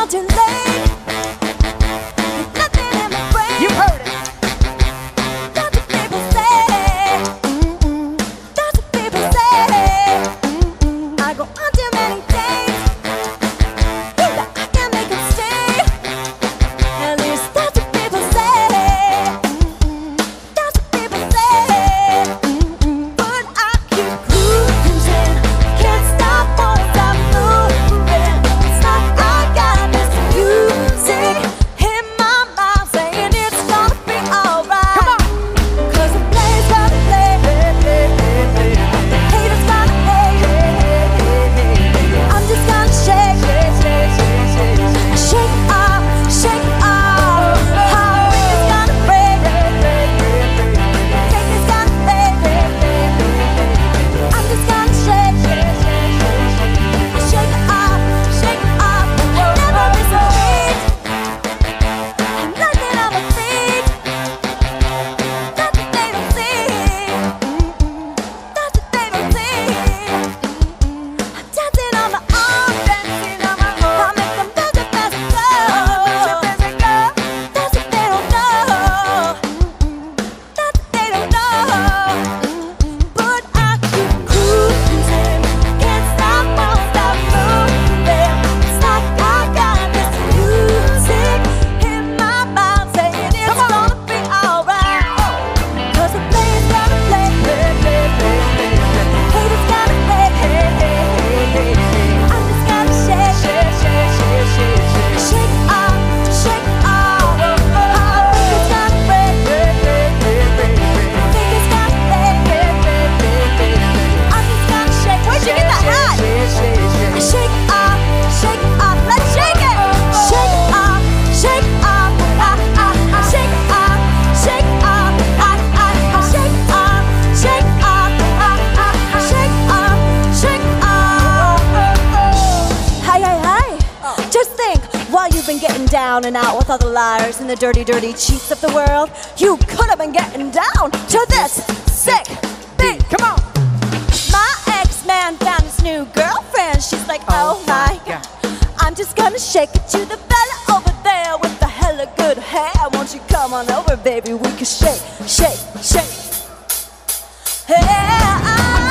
late. There's nothing in my brain. You heard it. That's what people say. That's what people say. I go on too many days that I can't make them stay. At least that's what people say. That's what people say. But I keep cruising, can't stop, won't stop moving. It's like I got this music in my mouth saying it's gonna be alright. Come on. 'Cause the play's gonna play, the haters gonna hate. I'm just gonna shake, shake off, shake off. Heart is gonna break, take is gonna fade. I'm just gonna shake, shake off, shake off. Never miss a beat. I'm nothing on my feet. That's what they don't see. That's what they don't see. I'm dancing on my own, dancing on my own. I make them lose it fast and go. That's what they don't know. That's what they don't know. But I keep cruising, can't stop, won't stop moving. It's like I got this music in my mouth saying it's gonna be alright. 'Cause the play's gonna play, haters gonna hate. I'm just gonna shake, shake off, shake off. Heart is gonna break, think it's gonna fade. I'm just gonna shake. Where'd you get that hat? Shake off, shake off. Let's shake it. Shake off, shake off. Shake off, shake off. Shake off, shake off. Shake off, shake off. Hi, hi, hi. Just think, while you've been getting down and out with all the liars and the dirty, dirty cheats of the world, you could have been getting down to this sick beat. Come on. My ex-man found his new girlfriend. She's like, oh my God. I'm just gonna shake it to the fella over there with the hella good hair. Won't you come on over, baby? We can shake, shake, shake. Yeah.